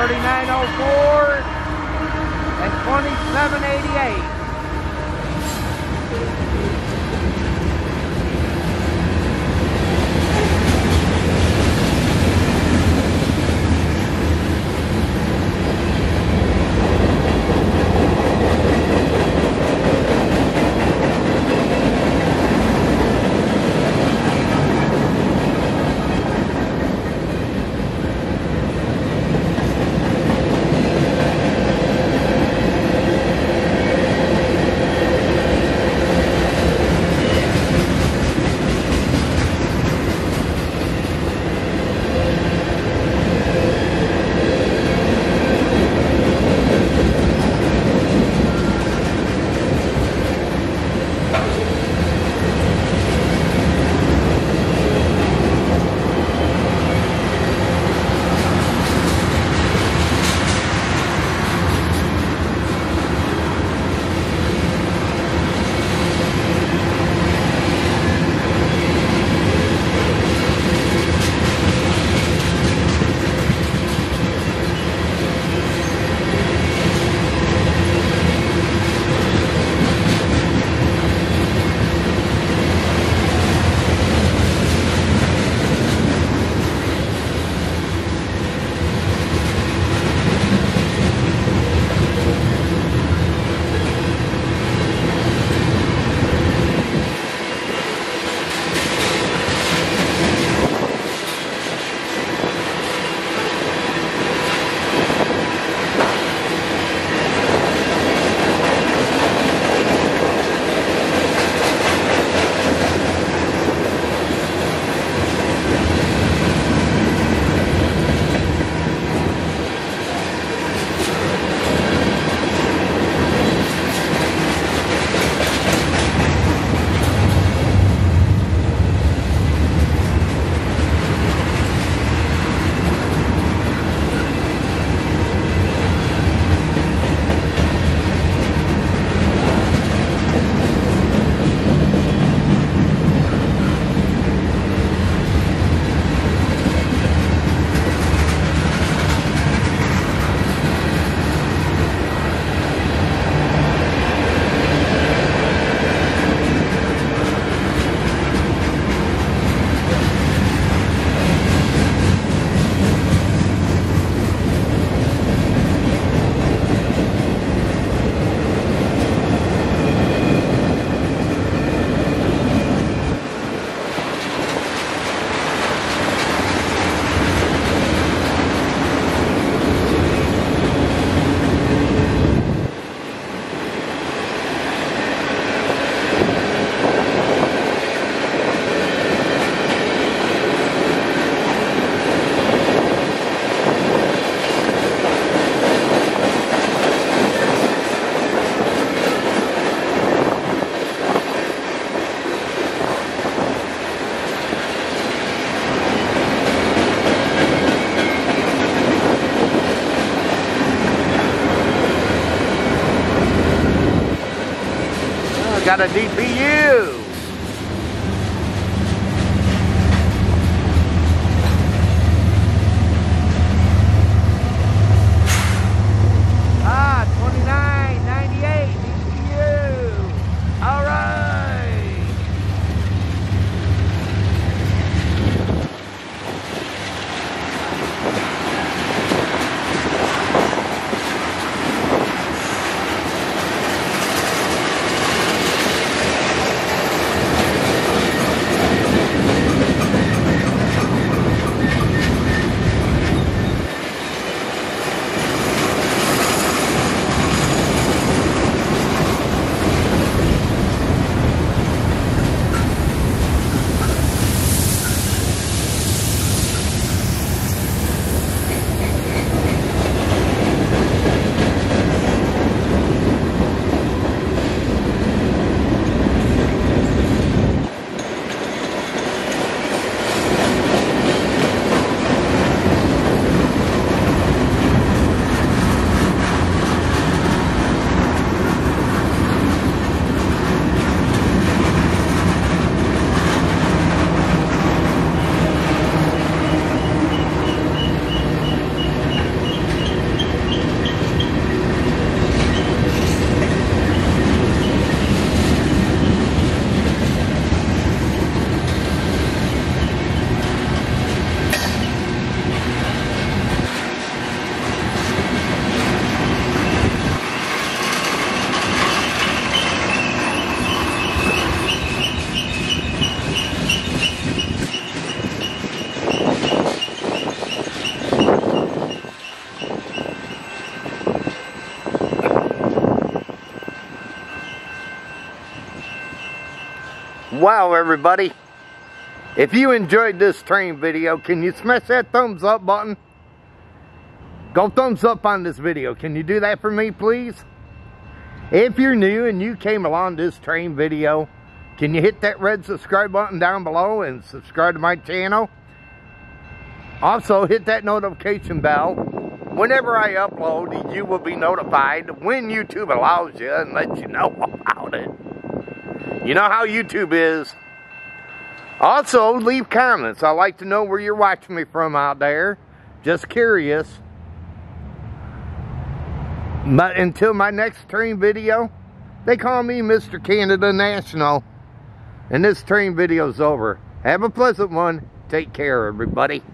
3904 and 2788. Got a DPU. Ah, 2998 DPU. All right. Wow, everybody. If you enjoyed this train video, can you smash that thumbs up button? Go thumbs up on this video. Can you do that for me, please? If you're new and you came along this train video, can you hit that red subscribe button down below and subscribe to my channel? Also, hit that notification bell. Whenever I upload, you will be notified when YouTube allows you and lets you know about it. You know how YouTube is. Also, leave comments. I like to know where you're watching me from out there. Just curious. But until my next train video, they call me Mr. Canada National. And this train video's over. Have a pleasant one. Take care, everybody.